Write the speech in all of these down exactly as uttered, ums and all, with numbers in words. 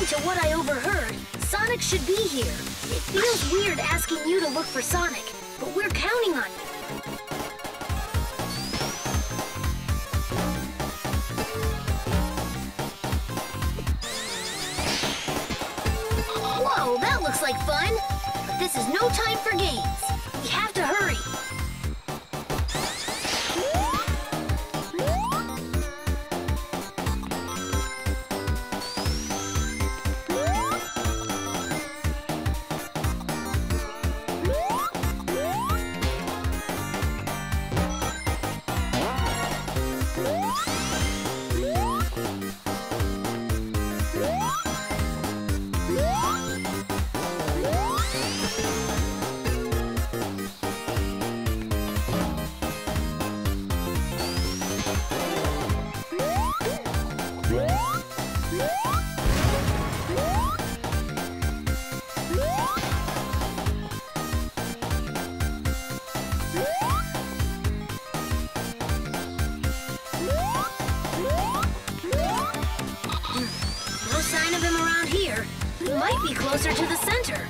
to what I overheard, Sonic should be here. It feels weird asking you to look for Sonic, but we're counting on you. Whoa, that looks like fun! But this is no time for games. We have to hurry. No sign of him around here. He might be closer to the center.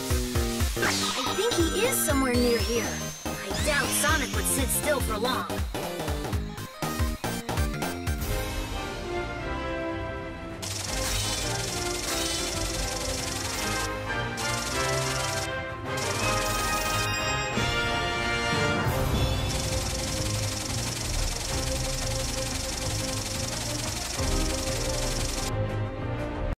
I think he is somewhere near here. I doubt Sonic would sit still for long.